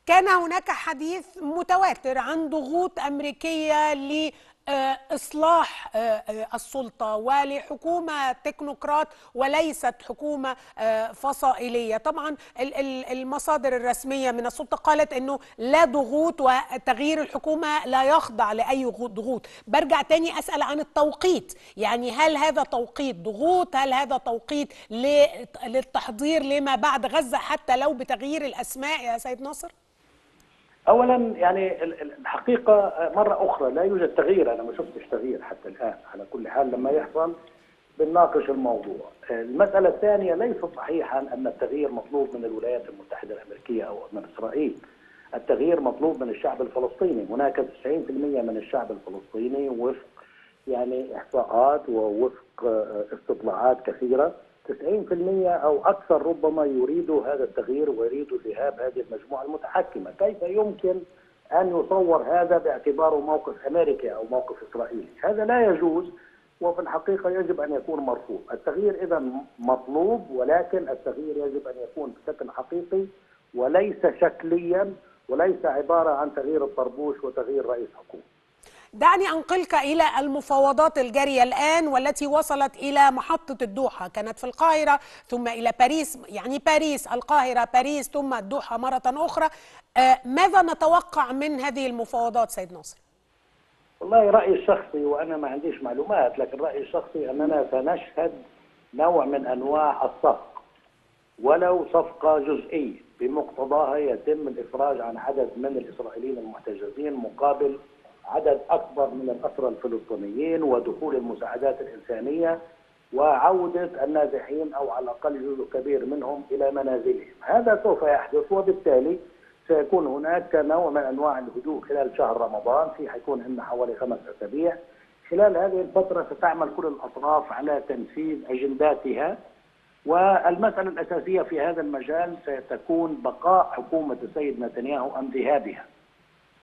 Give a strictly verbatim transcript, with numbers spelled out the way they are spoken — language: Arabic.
كان هناك حديث متواتر عن ضغوط أمريكية لإصلاح السلطة ولحكومة تكنوقراط وليست حكومة فصائلية. طبعا المصادر الرسمية من السلطة قالت أنه لا ضغوط وتغيير الحكومة لا يخضع لأي ضغوط. برجع تاني أسأل عن التوقيت، يعني هل هذا توقيت ضغوط؟ هل هذا توقيت للتحضير لما بعد غزة حتى لو بتغيير الأسماء يا سيد ناصر؟ اولا يعني الحقيقه مره اخرى لا يوجد تغيير، انا ما شفتش تغيير حتى الان. على كل حال لما يحصل بنناقش الموضوع. المساله الثانيه، ليس صحيحا ان التغيير مطلوب من الولايات المتحده الامريكيه او من اسرائيل. التغيير مطلوب من الشعب الفلسطيني. هناك تسعين بالمئة من الشعب الفلسطيني وفق يعني احصاءات ووفق استطلاعات كثيره، تسعين بالمئة أو أكثر ربما يريدوا هذا التغيير ويريدوا ذهاب هذه المجموعة المتحكمة. كيف يمكن أن يصور هذا باعتباره موقف أمريكي أو موقف إسرائيلي؟ هذا لا يجوز، وفي الحقيقة يجب أن يكون مرفوض. التغيير إذا مطلوب، ولكن التغيير يجب أن يكون بشكل حقيقي وليس شكليا، وليس عبارة عن تغيير الطربوش وتغيير رئيس حكومة. دعني أنقلك إلى المفاوضات الجارية الآن والتي وصلت إلى محطة الدوحة، كانت في القاهرة ثم إلى باريس، يعني باريس القاهرة باريس ثم الدوحة مرة أخرى. آه ماذا نتوقع من هذه المفاوضات سيد ناصر؟ والله رأيي الشخصي، وأنا ما عنديش معلومات، لكن رأيي الشخصي أننا سنشهد نوع من أنواع الصفقة، ولو صفقة جزئية بمقتضاها يتم الإفراج عن عدد من الإسرائيليين المحتجزين مقابل عدد أكبر من الأسرى الفلسطينيين، ودخول المساعدات الإنسانية وعودة النازحين أو على الأقل جزء كبير منهم إلى منازلهم. هذا سوف يحدث، وبالتالي سيكون هناك نوع من أنواع الهدوء خلال شهر رمضان. في حيكون عندنا حوالي خمس أسابيع. خلال هذه الفترة ستعمل كل الأطراف على تنفيذ أجنداتها، والمسألة الأساسية في هذا المجال ستكون بقاء حكومة السيد نتنياهو أم ذهابها.